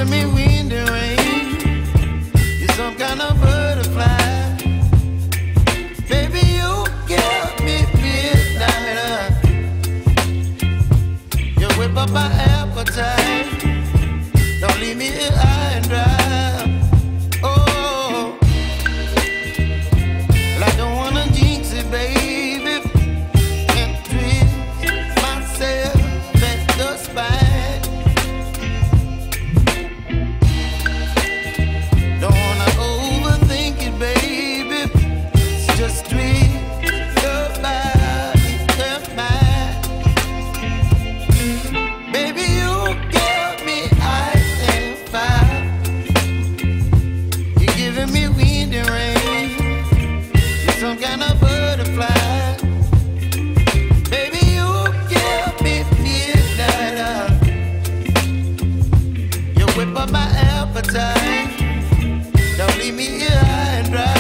giving me wind and rain. You're some kind of butterfly. Baby, you give me midnight. You whip up my appetite. Don't leave me here high and dry. Oh, well, I don't wanna jinx it, baby, and twist myself at the spine. Don't wanna overthink it, baby. It's just twist your body and mine. Baby, you give me ice and fire. You're giving me wind and rain. You're some kind of butterfly. Baby, you give me midnight. You whip up my appetite. Don't leave me here high and dry.